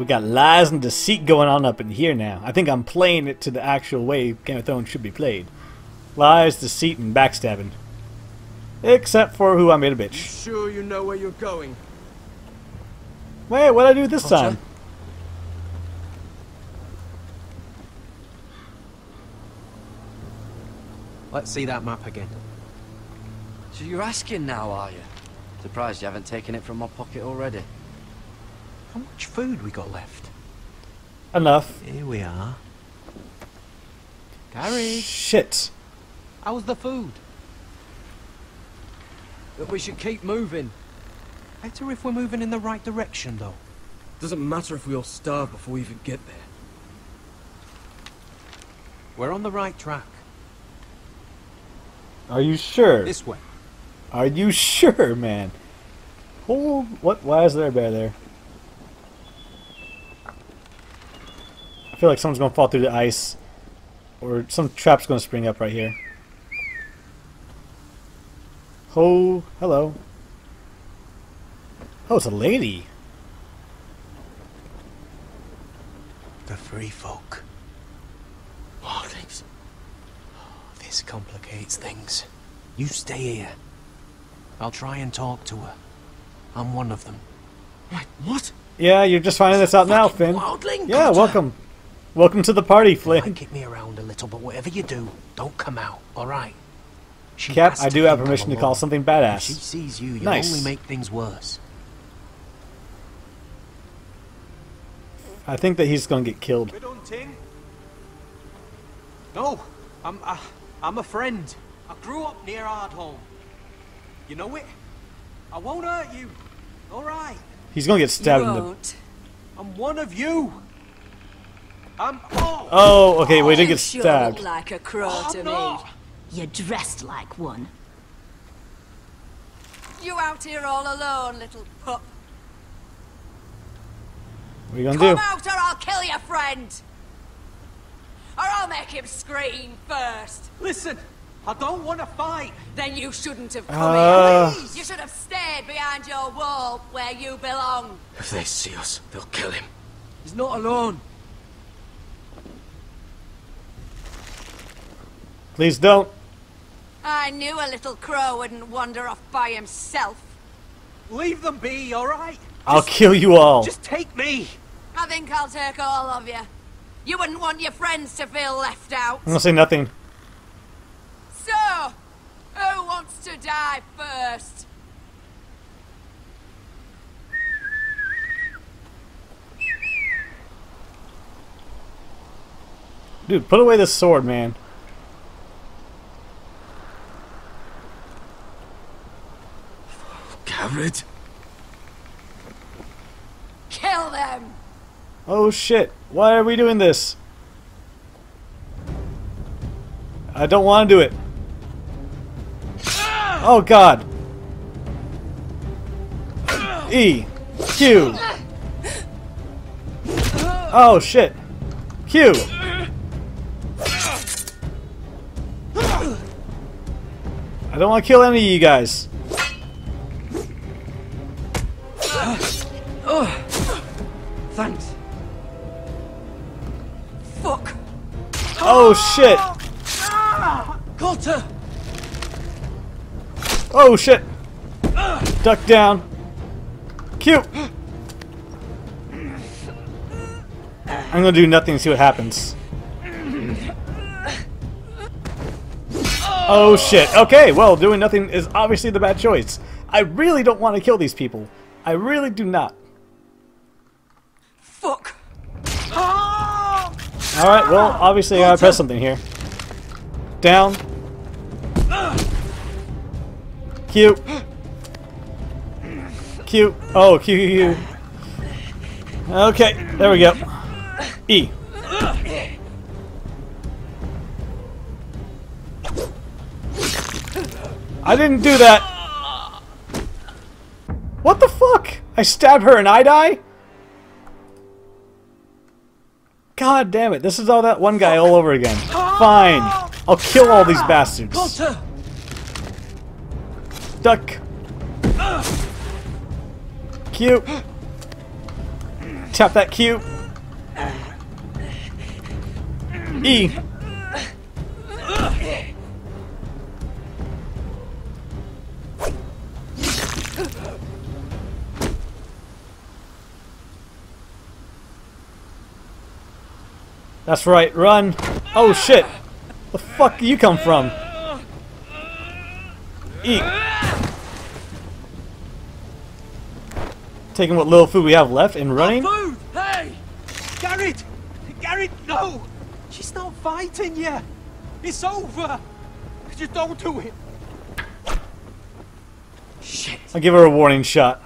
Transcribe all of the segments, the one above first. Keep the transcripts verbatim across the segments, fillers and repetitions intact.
got lies and deceit going on up in here now. I think I'm playing it to the actual way Game of Thrones should be played. Lies, deceit, and backstabbing. Except for who I made a bitch. You sure you know where you're going? Wait, what'd I do this Potter? time? Let's see that map again. So you're asking now, are you? Surprised you haven't taken it from my pocket already. How much food we got left? Enough. Here we are. Gary, Shit. how's the food? But we should keep moving. Better if we're moving in the right direction, though. Doesn't matter if we all starve before we even get there. We're on the right track. Are you sure? This way. Are you sure, man? Oh, what? Why is there a bear there? I feel like someone's gonna fall through the ice, or some trap's gonna spring up right here. Oh, hello. Oh, it's a lady. The free folk. Oh, thanks. This complicates things. You stay here. I'll try and talk to her. I'm one of them. Wait, what? Yeah, you're just finding this out now, Finn. Wildling, Yeah, Potter. welcome. Welcome to the party, You Flynn. might kick me around a little, but whatever you do, don't come out, alright? She Cap, has I to do have think permission I'm to call alone. something If she badass. sees you, you'll Nice. only make things worse. I think that he's gonna get killed. We don't ting. No, I'm uh, I'm a friend. I grew up near Ardholm. You know it? I won't hurt you. All right. He's gonna get stabbed You in the... won't. I'm one of you. I'm. Oh. Oh, okay, we did You get sure stabbed. look like a crow I'm to not. me. You're dressed like one. You out here all alone, little pup. What are you gonna Come do? out or I'll kill your friend. Or I'll make him scream first. Listen, I don't want to fight. Then you shouldn't have come Uh. here. You should have stayed behind your wall where you belong. If they see us, they'll kill him. He's not alone. Please don't. I knew a little crow wouldn't wander off by himself. Leave them be, all right? I'll kill you all. Just take me. I think I'll take all of you. You wouldn't want your friends to feel left out. I'm gonna say nothing. So, who wants to die first? Dude, put away this sword, man. Garrett? Kill them! Oh shit. Why are we doing this? I don't want to do it. Oh god. E. Q. Oh shit. Q. I don't want to kill any of you guys. Thanks. Fuck! Oh shit. Coulter! Oh shit. Duck down. Q. I'm gonna do nothing and see what happens. Oh shit. Okay, well, doing nothing is obviously the bad choice. I really don't want to kill these people. I really do not. Fuck! Alright, well, obviously I gotta press something here. Down. Q. Q. Oh, Q, Q, Q. Okay, there we go. E. I didn't do that. What the fuck? I stabbed her and I die? God damn it, this is all that one guy all over again. Fine. I'll kill all these bastards. Coulter! Duck. Q. Tap that Q. E. That's right, run! Oh shit! The fuck do you come from? Eat! Taking what little food we have left and running? Food! Hey! Garrett! Garrett, no! She's not fighting you! It's over! Just don't do it! Shit! I'll give her a warning shot.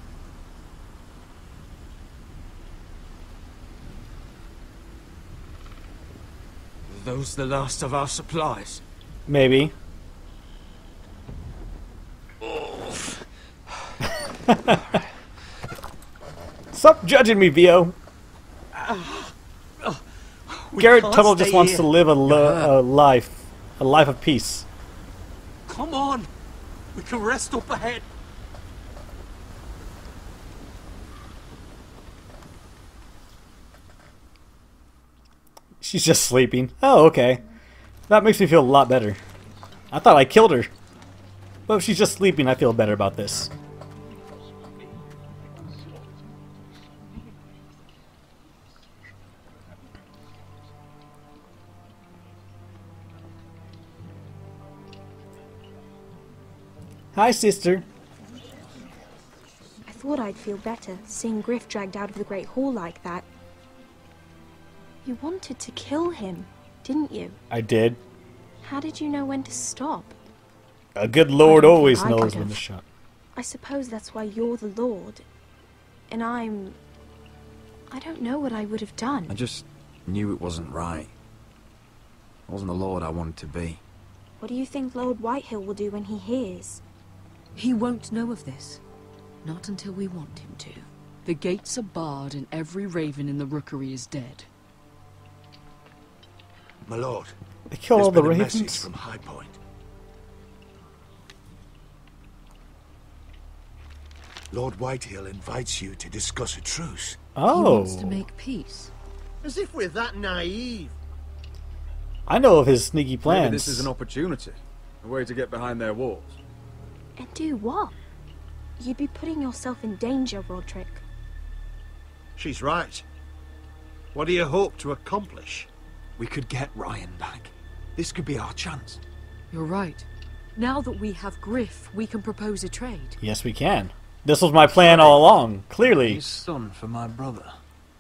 Are those the last of our supplies? Maybe. Stop judging me, Vio. Garrett can't Tuttle just stay wants here. to live a, lo a life, a life of peace. Come on! We can rest up ahead! She's just sleeping. Oh, okay. That makes me feel a lot better. I thought I killed her. But if she's just sleeping, I feel better about this. Hi, sister. I thought I'd feel better seeing Griff dragged out of the Great Hall like that. You wanted to kill him, didn't you? I did. How did you know when to stop? A good lord I don't always think I knows could've. when to shut. I suppose that's why you're the Lord. And I'm... I don't know what I would have done. I just knew it wasn't right. I wasn't the Lord I wanted to be. What do you think Lord Whitehill will do when he hears? He won't know of this. Not until we want him to. The gates are barred and every raven in the rookery is dead. My lord, They kill all there's the been a message ravens? from High Point. Lord Whitehill invites you to discuss a truce. Oh. He wants to make peace. As if we're that naive. I know of his sneaky plans. Maybe this is an opportunity. A way to get behind their walls. And do what? You'd be putting yourself in danger, Roderick. She's right. What do you hope to accomplish? We could get Ryan back. This could be our chance. You're right. Now that we have Griff, we can propose a trade. Yes, we can. This was my plan all along, clearly. His son for my brother.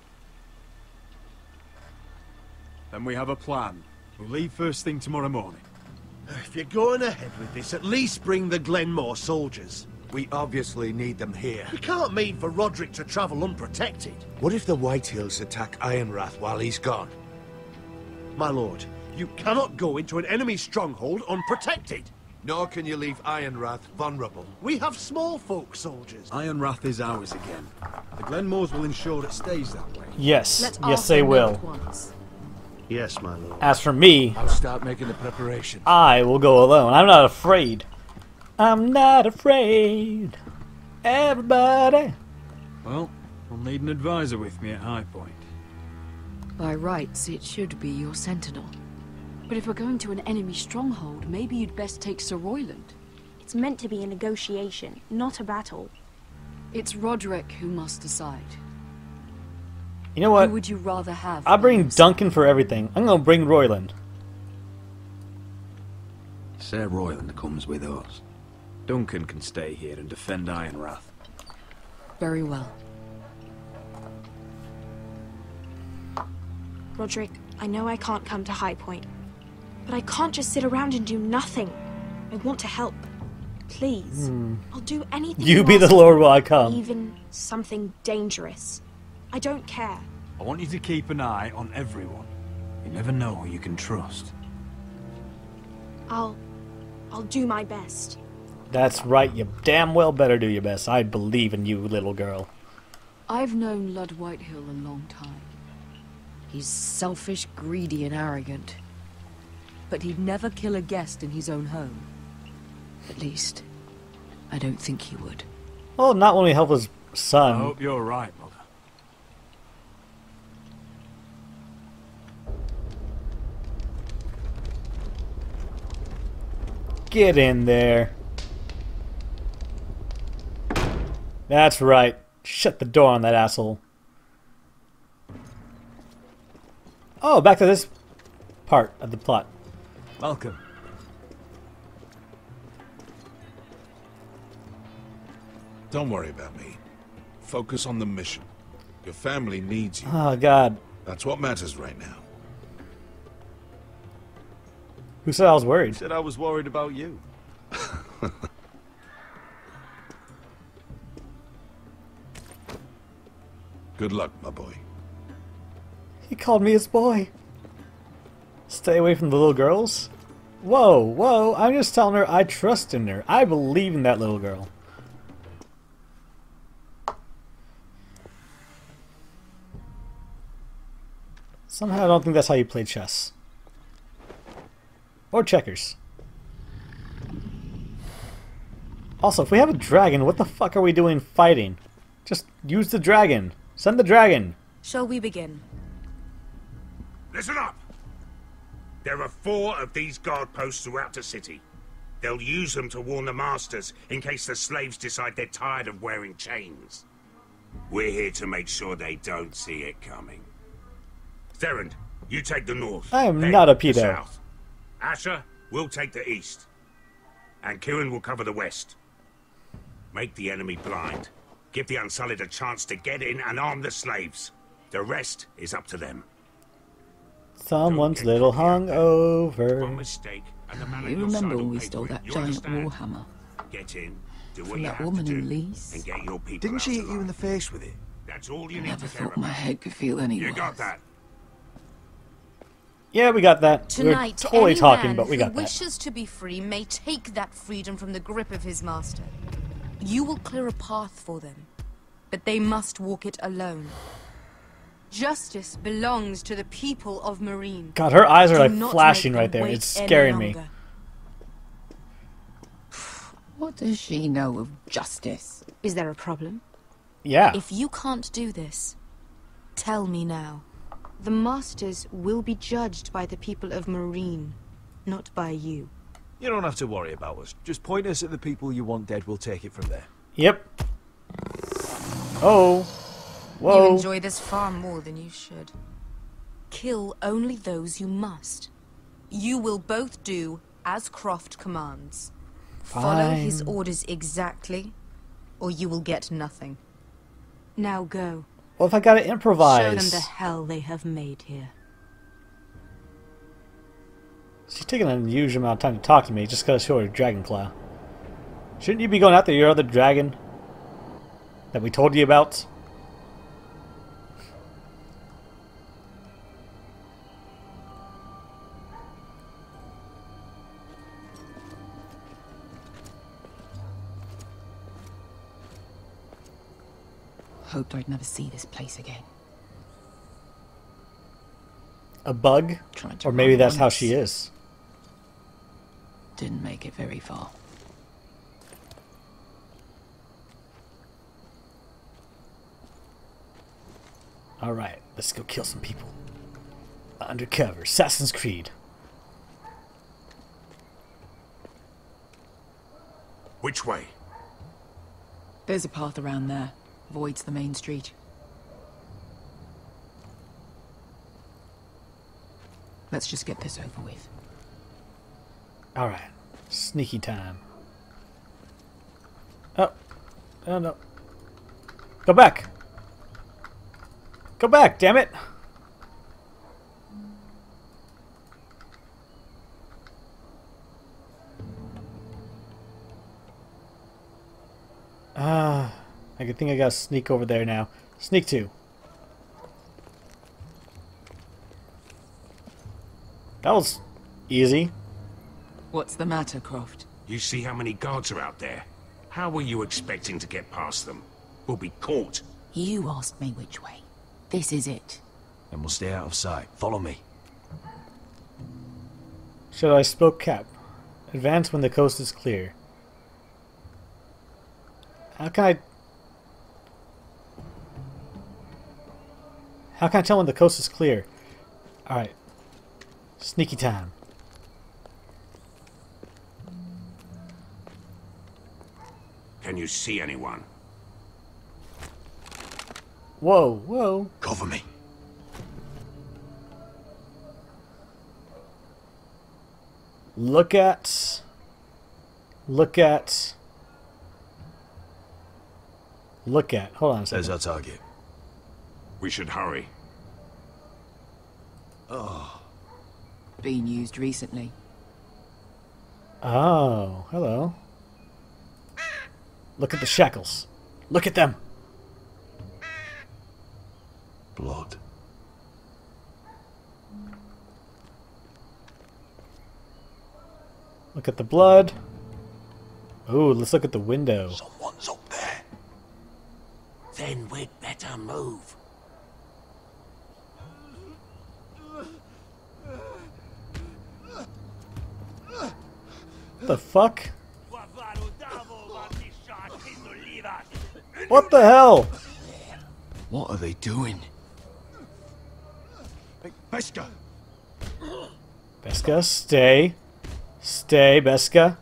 Then we have a plan. We'll leave first thing tomorrow morning. If you're going ahead with this, at least bring the Glenmore soldiers. We obviously need them here. You can't mean for Roderick to travel unprotected. What if the Whitehills attack Ironrath while he's gone? My lord, you cannot go into an enemy stronghold unprotected. Nor can you leave Ironrath vulnerable. We have small folk soldiers. Ironrath is ours again. The Glenmores will ensure it stays that way. Yes, Let's yes ask they them will. at once. Yes, my lord. As for me, I'll start making the preparations. I will go alone. I'm not afraid. I'm not afraid. Everybody. Well, I'll need an advisor with me at High Point. By rights, it should be your sentinel. But if we're going to an enemy stronghold, maybe you'd best take Sir Royland. It's meant to be a negotiation, not a battle. It's Roderick who must decide. You know what? Who would you rather have? I'll on bring your side? Duncan for everything. I'm gonna bring Royland. Sir Royland comes with us. Duncan can stay here and defend Ironrath. Very well. Roderick, I know I can't come to High Point, but I can't just sit around and do nothing. I want to help. Please. Hmm. I'll do anything You be the ask Lord me, while I come. Even something dangerous. I don't care. I want you to keep an eye on everyone. You never know who you can trust. I'll... I'll do my best. That's right. You damn well better do your best. I believe in you, little girl. I've known Lord Whitehill a long time. He's selfish, greedy, and arrogant. But he'd never kill a guest in his own home. At least, I don't think he would. Well, not when we help his I son. hope you're right, Mother. Get in there. That's right. Shut the door on that asshole. Oh, back to this part of the plot. Welcome. Don't worry about me. Focus on the mission. Your family needs you. Oh, God. That's what matters right now. Who said I was worried? Said I was worried about you. Good luck, my boy. He called me his boy. Stay away from the little girls? Whoa, whoa, I'm just telling her I trust in her. I believe in that little girl. Somehow I don't think that's how you play chess. Or checkers. Also, if we have a dragon, what the fuck are we doing fighting? Just use the dragon. Send the dragon. Shall we begin? Listen up! There are four of these guard posts throughout the city. They'll use them to warn the masters in case the slaves decide they're tired of wearing chains. We're here to make sure they don't see it coming. Therend, you take the north. I am Pen, not a the pedo. south. Asher will take the east. And Kieran will cover the west. Make the enemy blind. Give the Unsullied a chance to get in and arm the slaves. The rest is up to them. Someone's little hungover. One mistake, and the man on You your remember side will when we pay stole for it. that You giant understand? warhammer? Get in, do what From you that have woman to do, in Lee's? and get your people Didn't out she hit alive. you in the face with it? That's all you I need never to care thought my about. head could feel any You worse. got that? Yeah, we got that. Tonight, we were totally any talking, man but we who got that. wishes to be free may take that freedom from the grip of his master. You will clear a path for them, but they must walk it alone. Justice belongs to the people of Marine. God, her eyes are Do like not flashing make right them there. wait It's any scaring me. longer. What does she know of justice? Is there a problem? Yeah. If you can't do this, tell me now. The Masters will be judged by the people of Marine, not by you. You don't have to worry about us. Just point us at the people you want dead. We'll take it from there. Yep. Oh. Whoa. You enjoy this far more than you should. Kill only those you must. You will both do as Croft commands. Follow his Fine. orders exactly, or you will get nothing. Now go. Well, if I gotta Show improvise. them the hell they have made here. She's taking an unusual amount of time to talk to me just because I show her Dragon Claw. Shouldn't you be going after your other dragon that we told you about? Hoped I'd never see this place again. A bug? Tried to Or maybe run that's how once. she is. Didn't make it very far. Alright, let's go kill some people. Undercover, Assassin's Creed. Which way? There's a path around there. Avoids the main street. Let's just get this over with. Alright, sneaky time. Oh, oh no. Go back! Go back, damn it! Ah, I think I gotta sneak over there now. Sneak two. That was easy. What's the matter, Croft? You see how many guards are out there? How were you expecting to get past them? We'll be caught. You asked me which way. This is it. And we'll stay out of sight. Follow me. Should I spoke cap? Advance when the coast is clear. How can I... How can I tell when the coast is clear? Alright. Sneaky time. Can you see anyone? Whoa, whoa. Cover me. Look at... Look at... Look at... Hold on a second. There's our target. We should hurry. Oh. Been used recently. Oh, hello. Look at the shackles. Look at them. Blood. Look at the blood. Ooh, let's look at the window. Someone's up there. Then we'd better move. The fuck? What the hell? What are they doing? Hey, Beska! Beska, stay. Stay, Beska.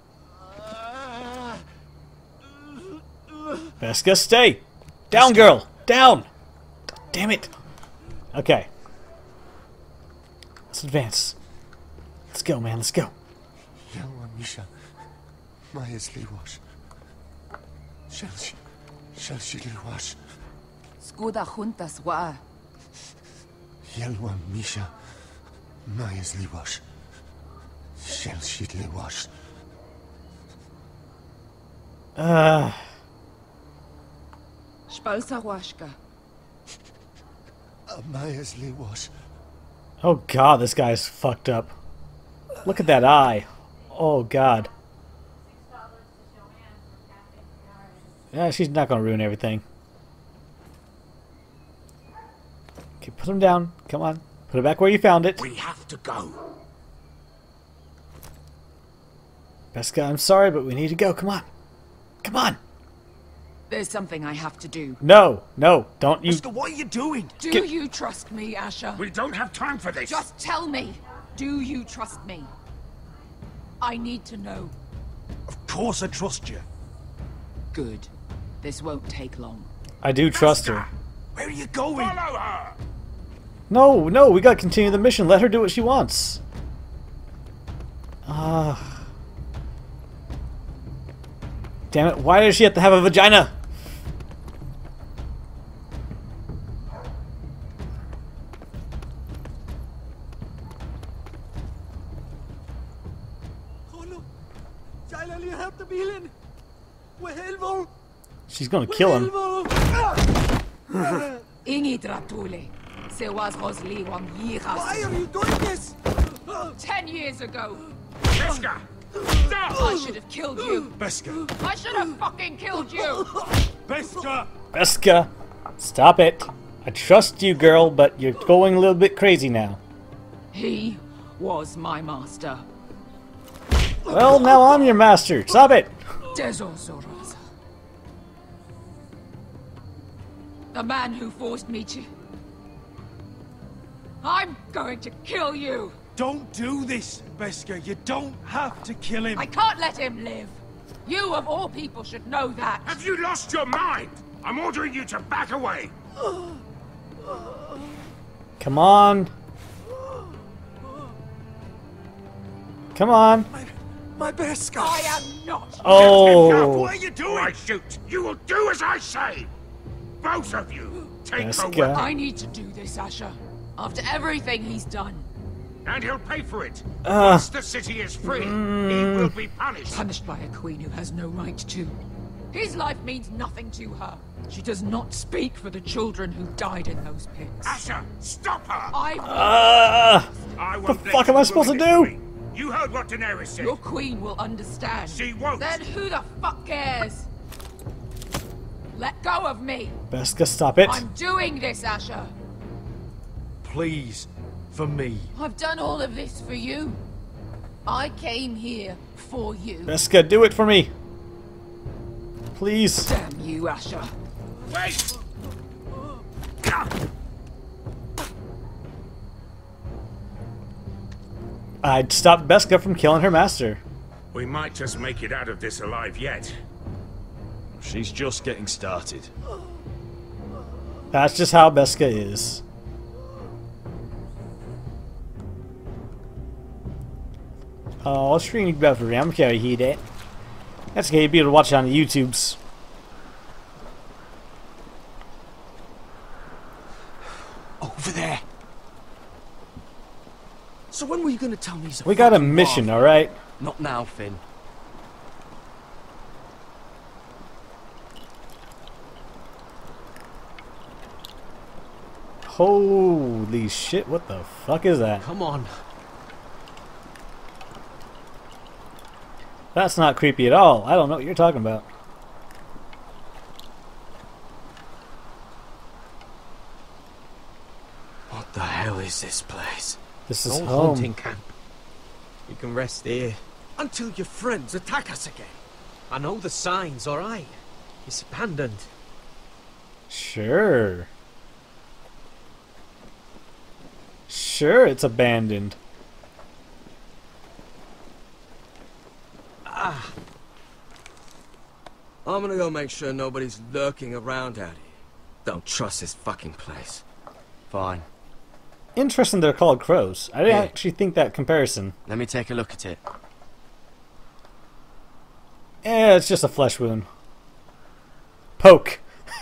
Beska, stay! Down, girl! Down! God damn it! Okay. Let's advance. Let's go, man, let's go. Yelwa Misha. Majes liwash. Shelshi. Shelshi liwash. Skuda juntas wa. Yelwa Misha. Majes liwash. Shelshi liwash. Uh... Spalsa washka. Majes liwash. Oh god, this guy's fucked up. Look at that eye. Oh god. Yeah, she's not gonna ruin everything. Okay, put him down. Come on. Put it back where you found it. We have to go. Beska, I'm sorry, but we need to go. Come on. Come on. There's something I have to do. No, no, don't you. Beska, what are you doing? Do Get... you trust me, Asher? We don't have time for this. Just tell me. Do you trust me? I need to know. Of course I trust you. Good. This won't take long. I do trust her. Where are you going? Follow her. No, no, we gotta continue the mission. Let her do what she wants. Ah. Uh... Damn it, why does she have to have a vagina? She's gonna kill him. Ingi Dratule. Why are you doing this? Ten years ago. Beska! Stop! I should have killed you. Beska! I should have fucking killed you. Beska! Beska! Stop it. I trust you, girl, but you're going a little bit crazy now. He was my master. Well, now I'm your master. Stop it. The man who forced me to... I'm going to kill you! Don't do this, Beska. You don't have to kill him. I can't let him live! You, of all people, should know that! Have you lost your mind? I'm ordering you to back away! Come on. Come on. My, my Beska! I am not! Oh! What are you doing? I shoot! You will do as I say! Both of you! Take the Beska. weapon! I need to do this, Asher. After everything he's done. And he'll pay for it. Uh, Once the city is free, mm, he will be punished. Punished by a queen who has no right to. His life means nothing to her. She does not speak for the children who died in those pits. Asher, stop her! I Uh, I what won't the let fuck you am I supposed to ruin do? it for me. You heard what Daenerys said. Your queen will understand. She won't. Then who the fuck cares? Let go of me. Beska, stop it. I'm doing this, Asher. Please, for me. I've done all of this for you. I came here for you. Beska, do it for me. Please. Damn you, Asher. Wait! I'd stop Beska from killing her master. We might just make it out of this alive yet. She's just getting started. That's just how Beska is. Oh, streaming buffering. I'm carry heat it. That's okay. You'll be able to watch it on the YouTubes. Over there. So when were you gonna tell me he's a We got a fucking mission, mob? alright? Not now, Finn. Holy shit, what the fuck is that? Come on. That's not creepy at all. I don't know what you're talking about. What the hell is this place? This is no home. hunting camp. You can rest here. Until your friends attack us again. I know the signs, alright? It's abandoned. Sure. Sure, it's abandoned. Ah. I'm gonna go make sure nobody's lurking around out here. Don't trust this fucking place. Fine. Interesting they're called crows. I didn't Yeah. actually think that comparison. Let me take a look at it. Eh, it's just a flesh wound. Poke.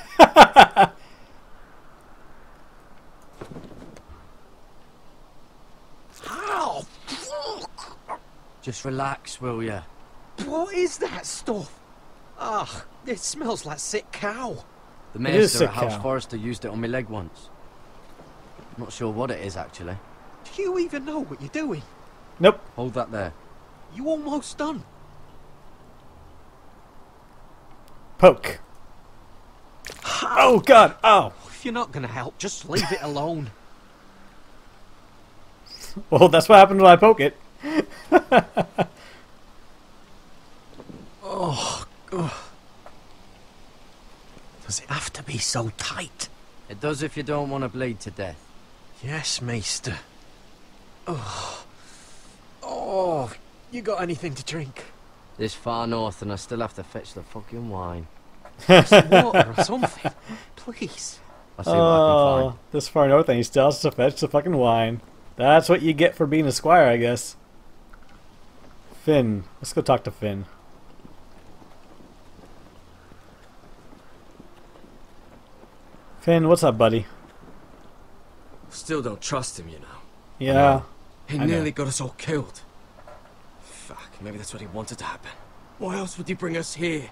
How? Just relax, will ya? What is that stuff? Ah, it smells like sick cow. The It is maester sick at House cow. Forrester used it on my leg once. Not sure what it is, actually. Do you even know what you're doing? Nope. Hold that there. You almost done. Poke. Oh god, oh. If you're not gonna help, just leave it alone. Well, that's what happened when I poke it. Oh, God. Does it have to be so tight? It does if you don't want to bleed to death. Yes, Maester. Oh. Oh, you got anything to drink? This far north and I still have to fetch the fucking wine. Some water or something, please. I'll see what I can Oh, find. this far north and he still has to fetch the fucking wine. That's what you get for being a squire, I guess. Finn. Let's go talk to Finn. Finn, what's up, buddy? Still don't trust him, you know. Yeah. He I nearly know. got us all killed. Fuck, maybe that's what he wanted to happen. Why else would he bring us here?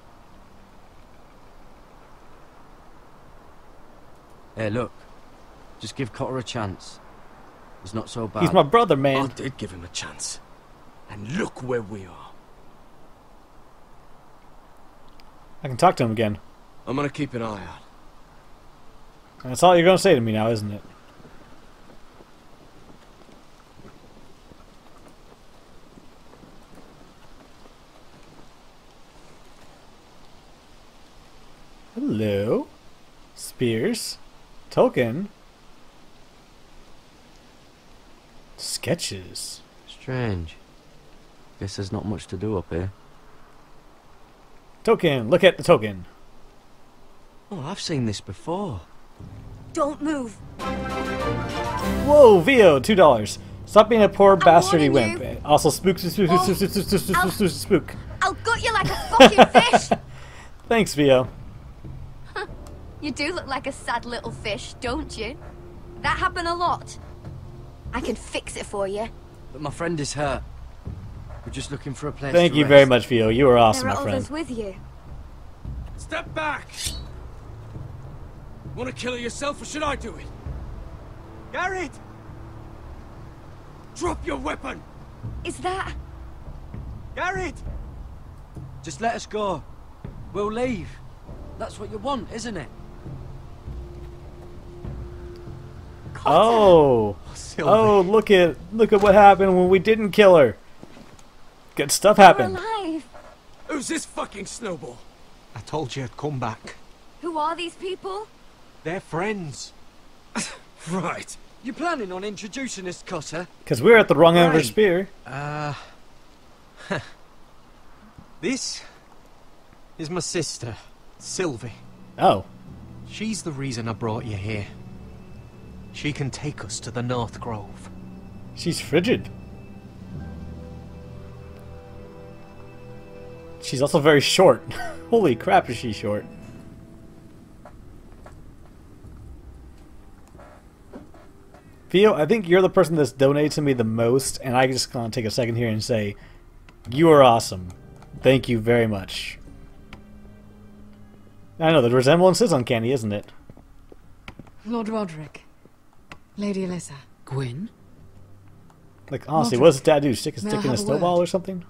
Hey, look. Just give Cotter a chance. He's not so bad. He's my brother, man. I did give him a chance. And look where we are. I can talk to him again. I'm gonna keep an eye out. That's all you're going to say to me now, isn't it? Hello. Spears. Token. Sketches. Strange. Guess there's not much to do up here. Token. Look at the token. Oh, I've seen this before. Don't move. Whoa, Vio, two dollars. Stop being a poor bastardy warning wimp. Also, spook, spook, spook, spook, spook, spook, spook, spook, spook, spook. I'll gut you like a fucking fish. Thanks, Vio. You do look like a sad little fish, don't you? That happen a lot. I can fix it for you. But my friend is hurt. We're just looking for a place Thank to you rest. very much, Vio. You are awesome, there my are friend. others with you. Step back! Want to kill her yourself, or should I do it? Garrett! Drop your weapon! Is that... Garrett! Just let us go. We'll leave. That's what you want, isn't it? Oh, oh! Look at look at what happened when we didn't kill her. Good stuff happened. alive. Who's this fucking snowball? I told you I'd come back. Who are these people? They're friends. Right. You planning on introducing us, Cotter? Because we're at the wrong end of the Right. spear. Uh... this... is my sister, Sylvie. Oh. She's the reason I brought you here. She can take us to the North Grove. She's frigid. She's also very short. Holy crap, is she short. Theo, I think you're the person that's donated to me the most, and I just gonna take a second here and say, you are awesome. Thank you very much. I know, the resemblance is uncanny, isn't it? Lord Roderick. Lady Alyssa. Gwyn? Like, honestly, Roderick, what does Dad do? Stick a may I stick in a have a snowball word? or something?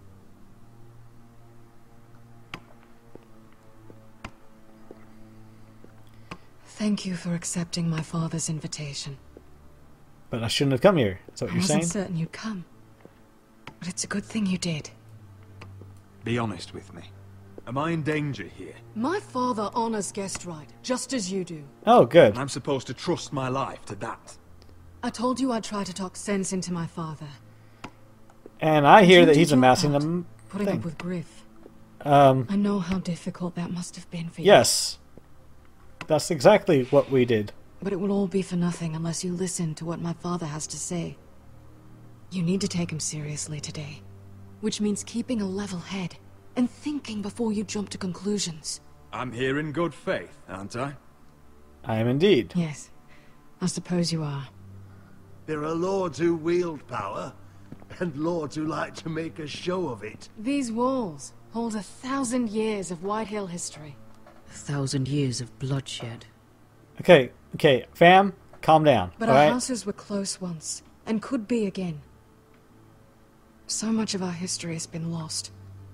Thank you for accepting my father's invitation. But I shouldn't have come here. Is that what I you're wasn't saying? certain you'd come. But it's a good thing you did. Be honest with me. Am I in danger here? My father honors guest right, just as you do. Oh, good. And I'm supposed to trust my life to that. I told you I'd try to talk sense into my father. And I hear You that did he's your amassing part, them. Putting thing. up with Griff. Um, I know how difficult that must have been for you. yes. That's exactly what we did. But it will all be for nothing unless you listen to what my father has to say. You need to take him seriously today. Which means keeping a level head and thinking before you jump to conclusions. I'm here in good faith, aren't I? I am indeed. Yes, I suppose you are. There are lords who wield power, and lords who like to make a show of it. These walls hold a thousand years of White Hill history. A thousand years of bloodshed. Okay, okay, fam, calm down. But all our right? houses were close once, and could be again. So much of our history has been lost.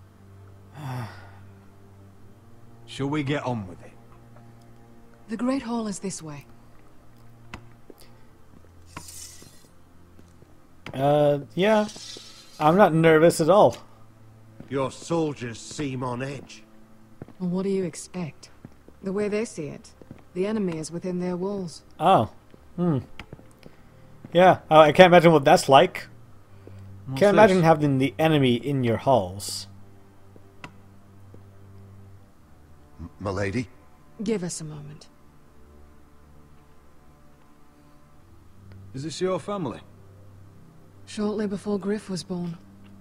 Shall we get on with it? The Great Hall is this way. Uh, yeah. I'm not nervous at all. Your soldiers seem on edge. Well, what do you expect? The way they see it, the enemy is within their walls. Oh. Hmm. Yeah, uh, I can't imagine what that's like. What's Can't imagine this? having the enemy in your halls. M Milady? Give us a moment. Is this your family? Shortly before Griff was born.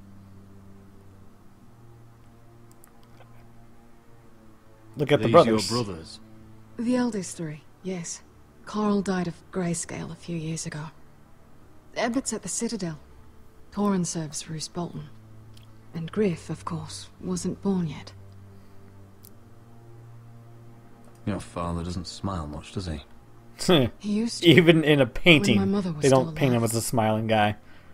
Look at the These brothers. your brothers? The eldest three, yes. Carl died of grayscale a few years ago. Ebbett's at the Citadel. Torrin serves Roose Bolton. And Griff, of course, wasn't born yet. Your father doesn't smile much, does he? He used to. Even in a painting, When my mother was they still don't paint him alive. as a smiling guy.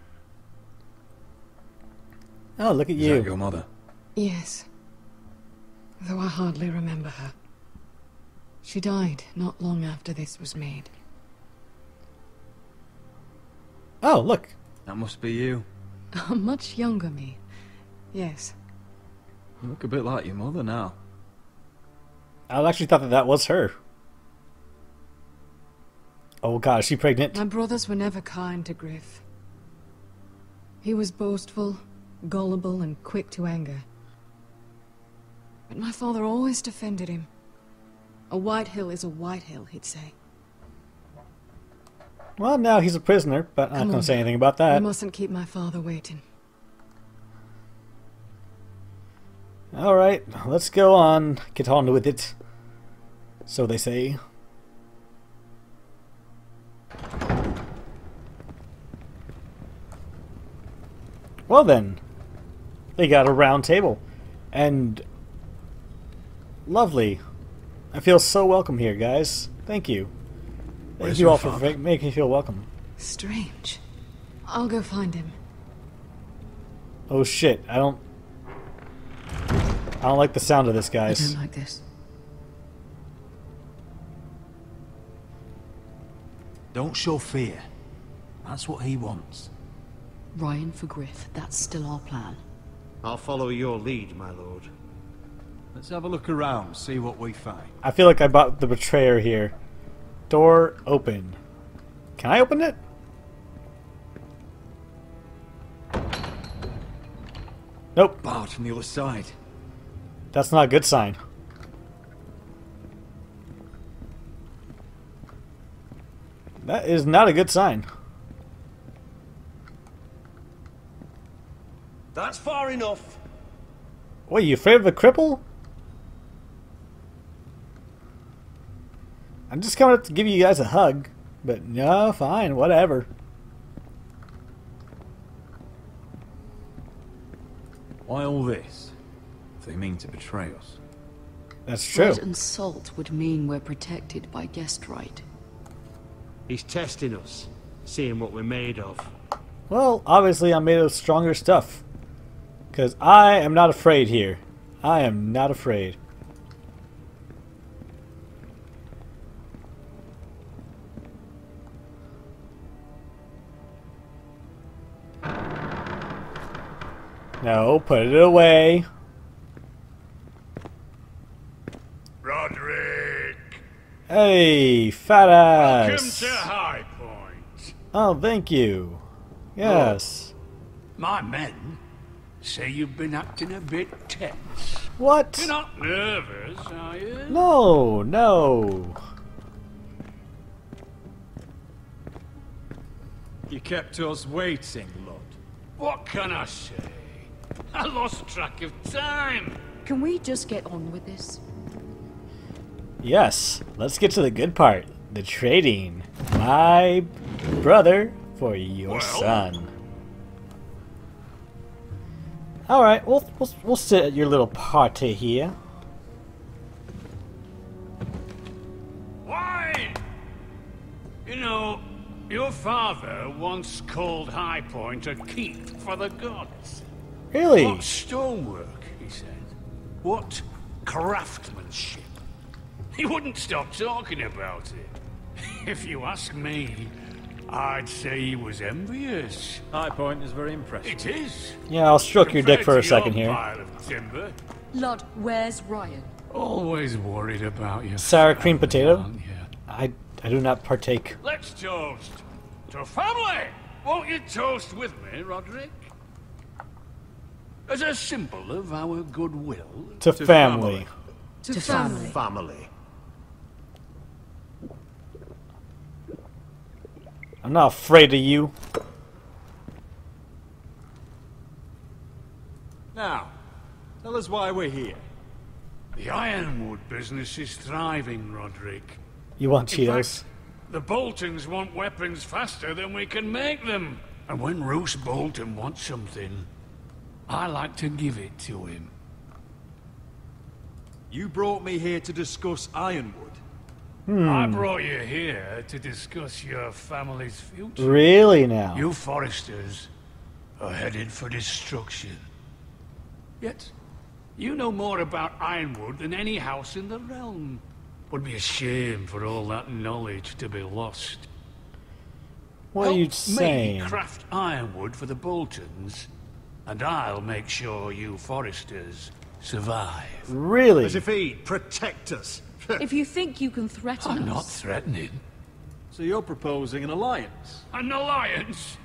Oh, look at Is you. that your mother? Yes. Though I hardly remember her. She died not long after this was made. Oh, look. That must be you. A much younger me. Yes. You look a bit like your mother now. I actually thought that that was her. Oh god, is she pregnant? My brothers were never kind to Griff. He was boastful, gullible, and quick to anger. But my father always defended him. A White Hill is a White Hill, he'd say. Well, now he's a prisoner, but I'm not Come going on. to say anything about We that. mustn't keep my father waiting. Alright, let's go on. Get on with it. So they say. Well then, they got a round table. And lovely. I feel so welcome here, guys. Thank you. Thank Where's you your all for father? fa- making me feel welcome. Strange. I'll go find him. Oh shit, I don't... I don't like the sound of this, I guys. don't like this. Don't show fear. That's what he wants. Ryan for Griff, that's still our plan. I'll follow your lead, my lord. Let's have a look around, see what we find. I feel like I bought the betrayer here. Door open. Can I open it? Nope. Barred from the other side. That's not a good sign. That is not a good sign. That's far enough. What, you afraid of a cripple? I'm just coming up to give you guys a hug. But no, fine, whatever. Why all this? If they mean to betray us. That's true. Bread and salt would mean we're protected by guest right. He's testing us, seeing what we're made of. Well, obviously I'm made of stronger stuff. Because I am not afraid here. I am not afraid. No, put it away. Roderick! Hey, fat ass! Welcome to High Point. Oh, thank you. Yes. My men say you've been acting a bit tense. What? You're not nervous, are you? No, no. You kept us waiting, Lord. What can I say? I lost track of time. Can we just get on with this? Yes, let's get to the good part. The trading. My brother for your Well? son. Alright, we'll, we'll, we'll sit at your little party here. Why? You know, your father once called High Point a keep for the gods. Really? What stonework, he said. What craftsmanship. He wouldn't stop talking about it. If you ask me, I'd say he was envious. High Point is very impressive. It is. Yeah, I'll stroke your dick for a second Compared to your here. pile of timber. Lord, where's Ryan? Always worried about you. Sour cream potato? I, I do not partake. Let's toast to family. Won't you toast with me, Roderick? As a symbol of our goodwill. To, to family. family. To, to family. Family. I'm not afraid of you. Now, tell us why we're here. The ironwood business is thriving, Roderick. You want In Cheetos? fact, the Boltons want weapons faster than we can make them. And when Roose Bolton wants something, I like to give it to him. You brought me here to discuss Ironwood. Hmm. I brought you here to discuss your family's future. Really now? You Foresters are headed for destruction. Yet, you know more about Ironwood than any house in the realm. Would be a shame for all that knowledge to be lost. What are you saying? Me craft ironwood for the Boltons, and I'll make sure you Foresters survive. Really? As if he'd protect us. If you think you can threaten I'm us... not threatening. So you're proposing an alliance? An alliance?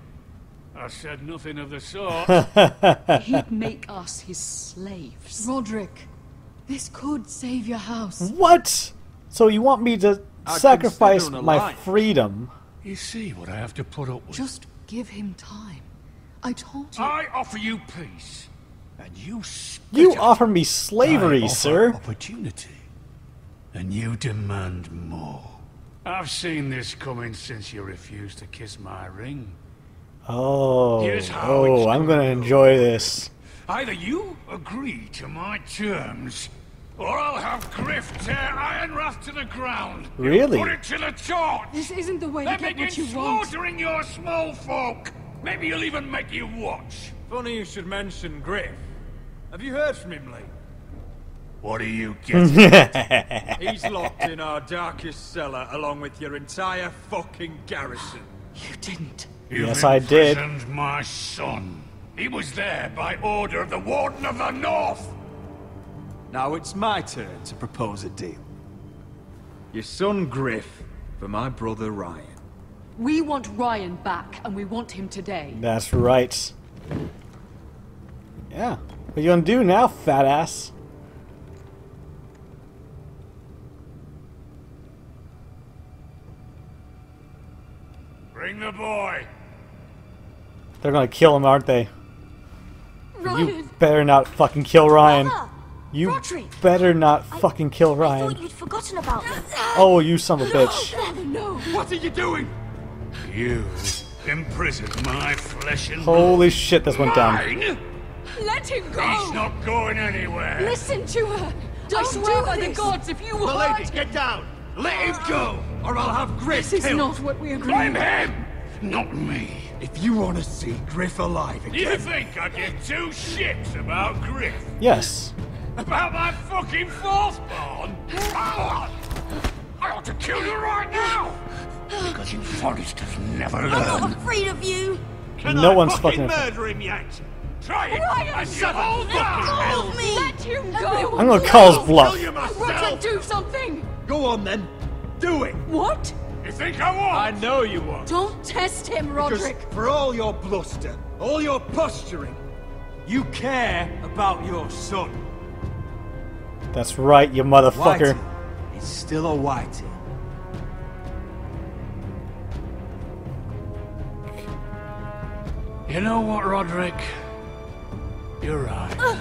I said nothing of the sort. He'd make us his slaves. Roderick, this could save your house. What? So you want me to I'd sacrifice consider an my alliance. freedom? You see what I have to put up with? Just give him time. I told you. I offer you peace, and you You spit offer me slavery, I offer sir. opportunity, and you demand more. I've seen this coming since you refused to kiss my ring. Oh, Here's how oh, it's I'm gonna enjoy this. Either you agree to my terms, or I'll have Griff tear Ironrath to the ground. Really? Put it to the torch. This isn't the way Then to get begin what you want. slaughtering your small folk. Maybe he'll even make you watch. Funny you should mention Griff. Have you heard from him lately? What are you getting? He's locked in our darkest cellar along with your entire fucking garrison. You didn't. You've Yes, I did. imprisoned my son. He was there by order of the Warden of the North. Now it's my turn to propose a deal. Your son Griff for my brother Ryan. We want Ryan back, and we want him today. That's right. Yeah. What you gonna do now, fat ass? boy. They're gonna kill him, aren't they? Ryan. You better not fucking kill Ryan. Brother, You Roderick. better not fucking kill I Ryan. thought you'd forgotten about me. Oh, you son of a bitch. No. What are you doing? You imprison my flesh and Holy shit, this went down. Mine? Let him go! He's not going anywhere. Listen to her! Don't I swear do by the this. gods, if you Milady, hurt... get down! Let him go, or I'll have Griff This is killed. not what we agreed. Blame him, not me. If you want to see Griff alive again... You think I give two shits about Griff? Yes. About my fucking fourthborn? I ought to kill you right now! Because you Forresters never learn. I'm not afraid of you. Can No I one's fucking fucking- murder him yet? Try it, Ryan, and shut you'll all up! die! Let go of me! Let him go! I'm gonna call his bluff. Kill you myself. Roger, do something! Go on then. Do it. What? You think I won't? I know you won't. Don't test him, Because Roderick! for all your bluster, all your posturing, You care about your son. That's right, you motherfucker. Whitey. He's still a Whitey. You know what, Roderick? You're right.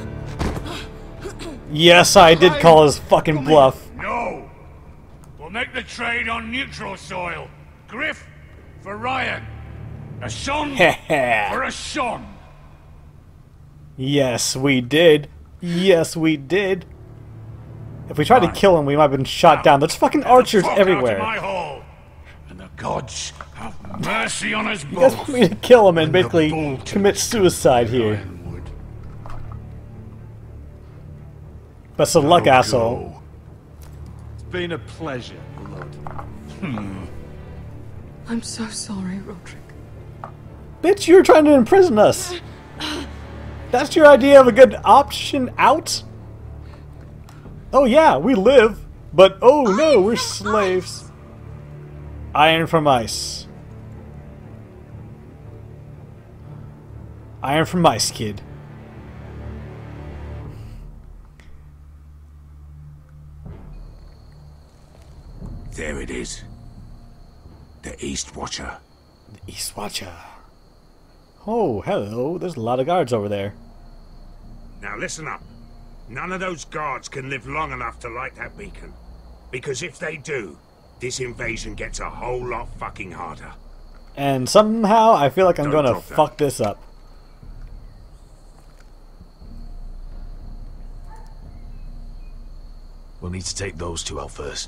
Yes, I did call his fucking bluff. No! We'll make the trade on neutral soil. Griff for Ryan. A son for a son. Yes, we did. Yes, we did. If we tried to kill him, we might have been shot down. There's fucking archers Fuck out of everywhere. my hole. And the gods have mercy on us You guys both. want me to kill him and basically commit suicide here. Best of luck, asshole. It's been a pleasure, Lord. Hmm. I'm so sorry, Roderick. Bitch, you were trying to imprison us. That's your idea of a good option out? Oh yeah, we live, but oh no, we're slaves. Iron from ice. Iron from ice, kid. There it is. The East Watcher. The East Watcher. Oh, hello. There's a lot of guards over there. Now listen up. None of those guards can live long enough to light that beacon. Because if they do, this invasion gets a whole lot fucking harder. And somehow I feel like I'm Don't gonna drop that. fuck this up. We'll need to take those two out first.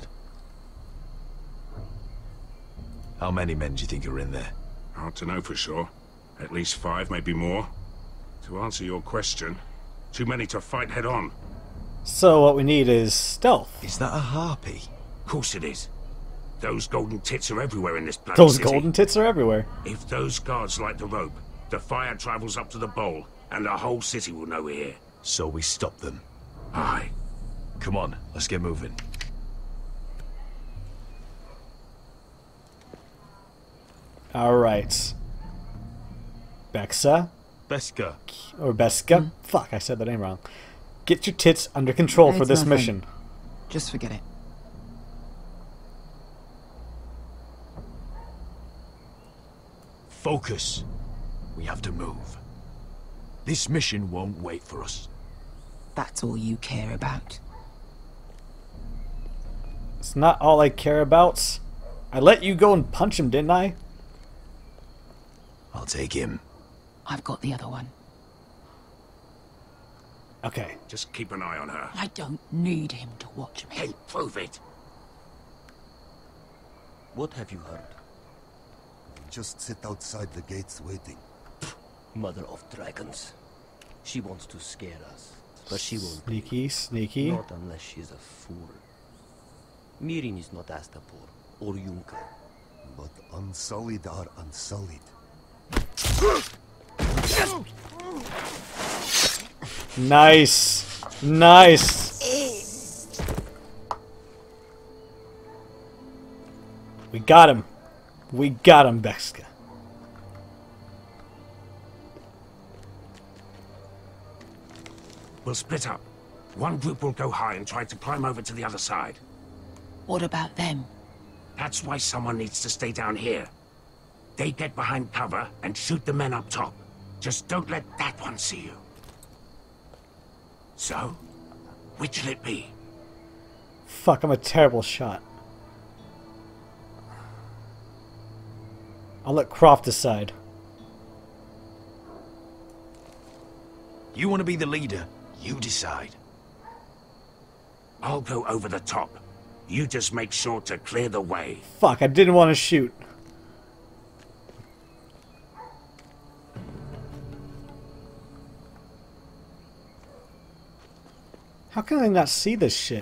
How many men do you think are in there? Hard to know for sure. At least five, maybe more. To answer your question, too many to fight head on. So what we need is stealth. Is that a harpy? Of course it is. Those golden tits are everywhere in this bloody Those city. golden tits are everywhere. If those guards light the rope, the fire travels up to the bowl, and the whole city will know we're here. So we stop them. Aye. Come on, let's get moving. Alright. Bexa? Beska. Or Beska? Hmm. Fuck, I said the name wrong. Get your tits under control for It's this nothing. mission. Just forget it. Focus. We have to move. This mission won't wait for us. That's all you care about. It's not all I care about. I let you go and punch him, didn't I? I'll take him. I've got the other one. Okay. Just keep an eye on her. I don't need him to watch me. Hey, prove it. What have you heard? Just sit outside the gates waiting. Mother of dragons. She wants to scare us, but she won't. Sneaky, sneaky. Not unless she's a fool. Mirin is not Astapor or Junker. But unsullied are unsullied. Nice. Nice. We got him. We got him, Beska. We'll split up. One group will go high and try to climb over to the other side. What about them? That's why someone needs to stay down here. They get behind cover and shoot the men up top. Just don't let that one see you. So, which'll it be? Fuck, I'm a terrible shot. I'll let Croft decide. You want to be the leader, you decide. I'll go over the top. You just make sure to clear the way. Fuck, I didn't want to shoot. How can I not see this shit?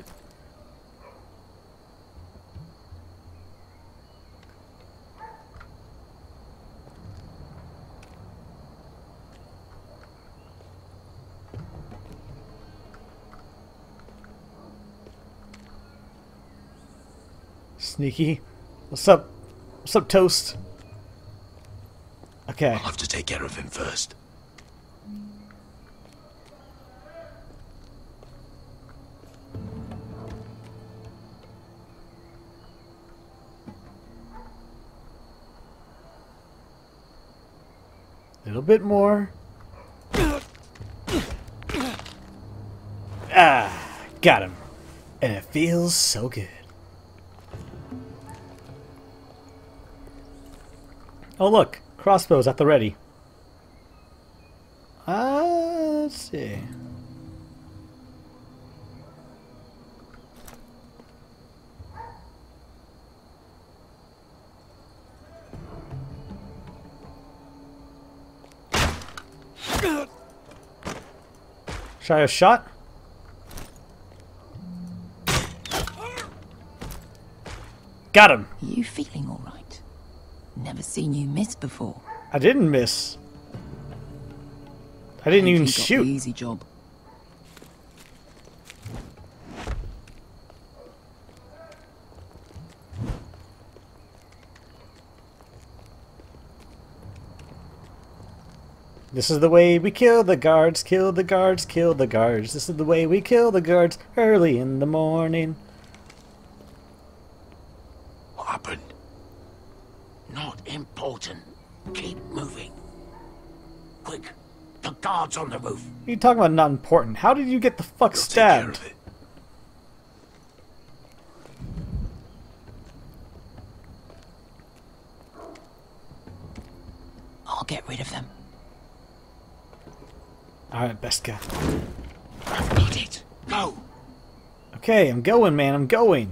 Sneaky. What's up? What's up, Toast? Okay. I'll have to take care of him first. A little bit more. Ah, got him. And it feels so good. Oh look, crossbows at the ready. Uh, let's see. Try a shot? Got him. You feeling all right? Never seen you miss before. I didn't miss. I didn't I even think you got shoot. the easy job. This is the way we kill the guards, kill the guards, kill the guards. This is the way we kill the guards early in the morning. What happened? Not important. Keep moving. Quick. The guards on the roof. What are you talking about not important? How did you get the fuck You'll stabbed? take care of it. I'll get rid of them. Alright, best guy. I've got it. Go. Okay, I'm going, man, I'm going.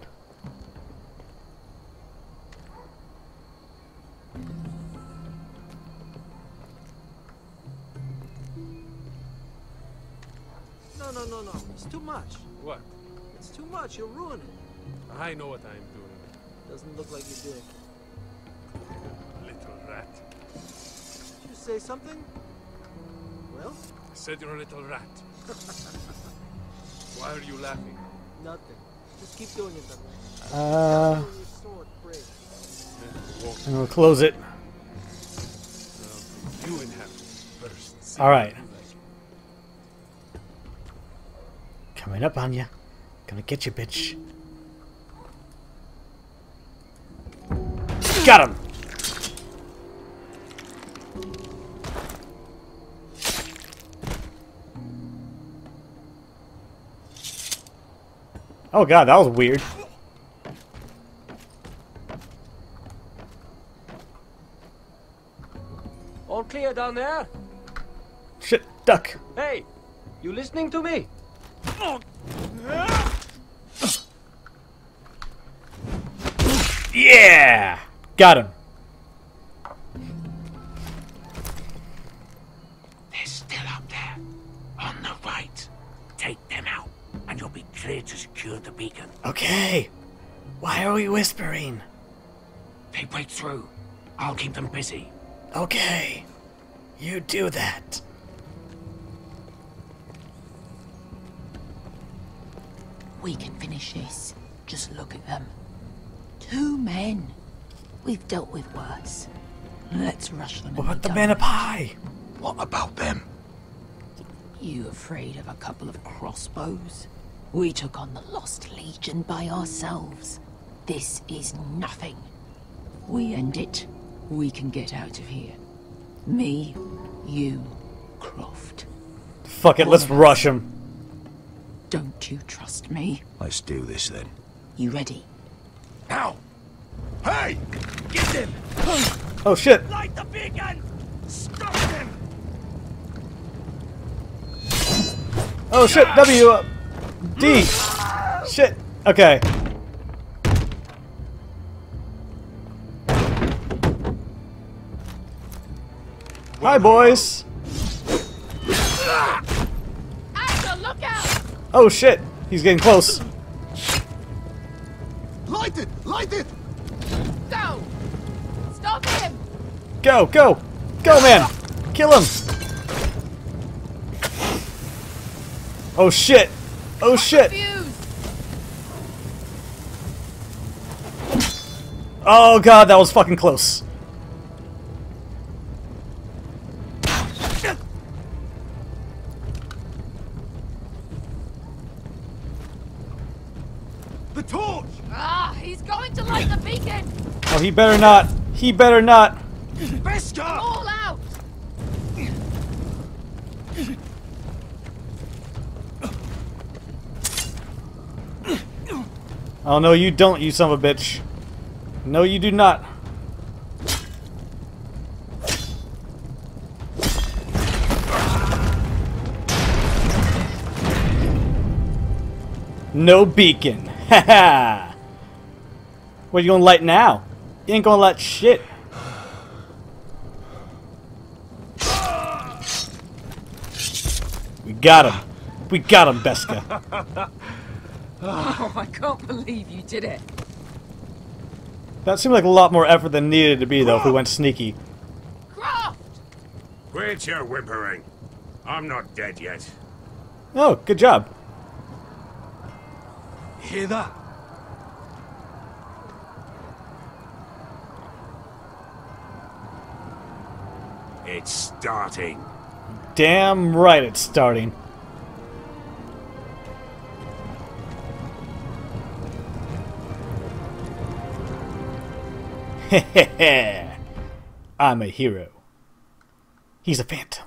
No, no, no, no. It's too much. What? It's too much. You'll ruin it. I know what I'm doing. Doesn't look like you're doing. Little rat. Did you say something? Well? I said you're a little rat. Why are you laughing? Nothing. Just keep doing it that way. Uh, Your sword breaks. I'm gonna close it. You inhabit first. Alright. Coming up on you. Gonna get you, bitch. Got him! Oh god, that was weird. All clear down there? Shit, duck. Hey, you listening to me? Yeah! Got him. They're still up there. On the right. Take them out, and you'll be clear to secure the beacon. Okay. Why are we whispering? They break through. I'll keep them busy. Okay. You do that. We can finish this. Just look at them. Two men. We've dealt with worse. Let's rush them. What about the men up high? What about them? You afraid of a couple of crossbows? We took on the Lost Legion by ourselves. This is nothing. We end it, we can get out of here. Me, you, Croft. Fuck it, let's rush him. Don't you trust me? Let's do this then. You ready? Ow! Hey! Get him! Oh shit! Light the beacon! Stop him! Oh shit! W uh, D. Shit. Okay. Hi, boys. Asher, look out! Oh shit! He's getting close. Light it! Light it! Go! Stop him! Go, go, go, man! Kill him! Oh shit! Oh shit! Oh god, that was fucking close. The torch! Ah, he's going to light the beacon! Oh, he better not. He better not. Beska! All out! Oh no, you don't, you son of a bitch. No, you do not. No beacon. Haha. What are you gonna light now? You ain't gonna light shit. We got him. We got him, Beska. Oh, I can't believe you did it. That seemed like a lot more effort than needed to be, though, if we went sneaky. Quit your whimpering. I'm not dead yet. Oh, good job. Hear that? It's starting. Damn right it's starting. Hehehe. I'm a hero. He's a phantom.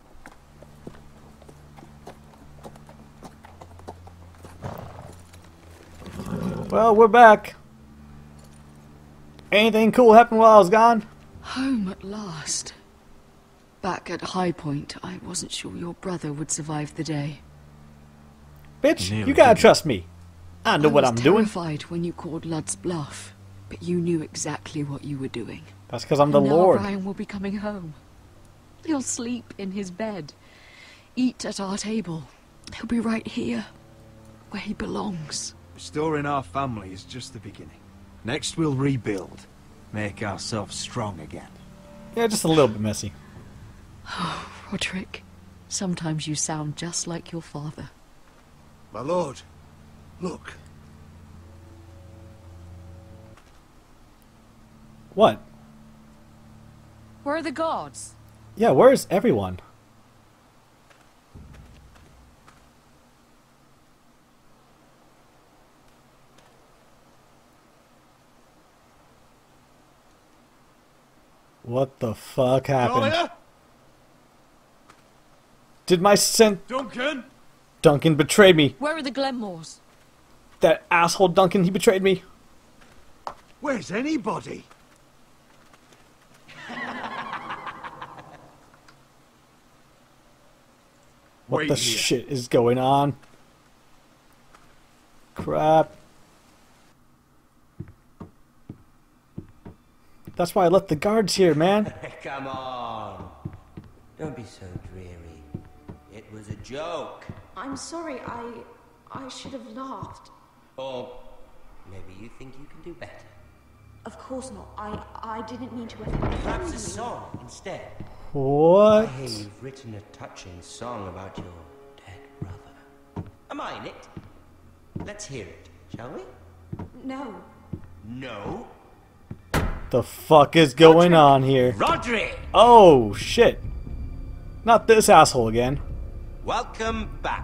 Well, we're back. Anything cool happened while I was gone? Home at last. Back at High Point, I wasn't sure your brother would survive the day. Bitch, you gotta trust me. I know what I'm doing. I was terrified when you called Ludd's bluff, but you knew exactly what you were doing. That's because I'm the and now Lord. Ryan will be coming home. He'll sleep in his bed, eat at our table. He'll be right here, where he belongs. Restoring our family is just the beginning. Next we'll rebuild. Make ourselves strong again. Yeah, just a little bit messy. Oh, Roderick, sometimes you sound just like your father. My lord, look. What? Where are the guards? Yeah, where's everyone? What the fuck happened? Dahlia? Did my scent... Duncan? Duncan betrayed me. Where are the Glenmores? That asshole Duncan, he betrayed me. Where's anybody? What Wait the here. shit is going on? Crap. That's why I left the guards here, man. Come on. Don't be so dreary. It was a joke. I'm sorry, I... I should have laughed. Or maybe you think you can do better. Of course not. I... I didn't mean to offend Perhaps a you. song instead. What? I hear you've written a touching song about your dead brother. Am I in it? Let's hear it, shall we? No. No? The fuck is going on here? Roderick! Oh, shit. Not this asshole again. Welcome back.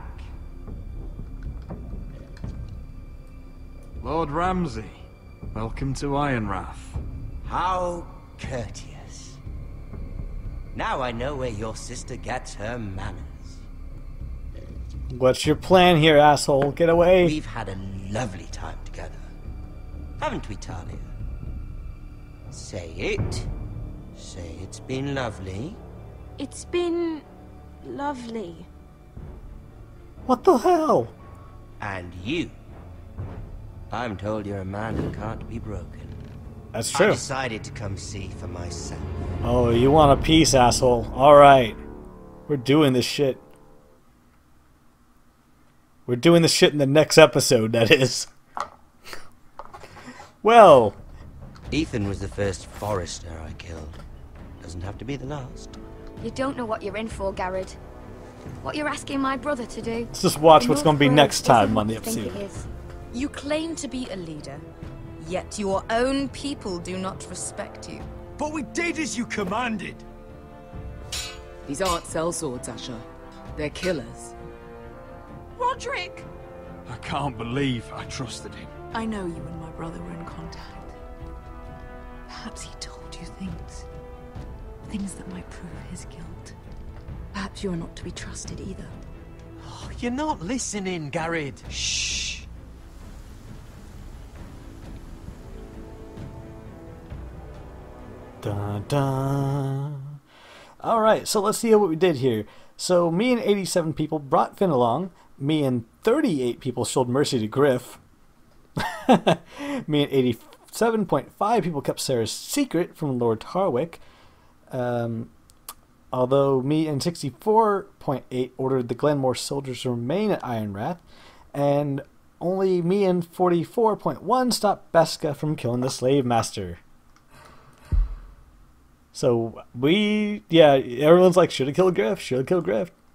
Lord Ramsay, welcome to Ironrath. How courteous. Now I know where your sister gets her manners. What's your plan here, asshole? Get away. We've had a lovely time together. Haven't we, Talia? Say it. Say it's been lovely. It's been... lovely. What the hell? And you. I'm told you're a man who can't be broken. That's true. I decided to come see for myself. Oh, you want a piece, asshole. Alright. We're doing this shit. We're doing this shit in the next episode, that is. Well. Ethan was the first forester I killed. Doesn't have to be the last. You don't know what you're in for, Garrett. What you're asking my brother to do. Let's just watch what's going to be next time on the episode. You claim to be a leader, yet your own people do not respect you. But we did as you commanded. These aren't sellswords, Asher. They're killers. Roderick! I can't believe I trusted him. I know you and my brother were in contact. Perhaps he told you things. Things that might prove his guilt. Perhaps you are not to be trusted either. Oh, you're not listening, Garrett. Shh. Dun, dun. Alright, so let's see what we did here. So me and eighty-seven people brought Finn along. Me and thirty-eight people showed mercy to Griff. Me and eighty-seven point five people kept Sarah's secret from Lord Tarwick. Um, although me and sixty-four point eight ordered the Glenmore soldiers to remain at Ironrath. And only me and forty-four point one stopped Beska from killing the slave master. So we, yeah, everyone's like, should have killed Griff, should have killed Griff.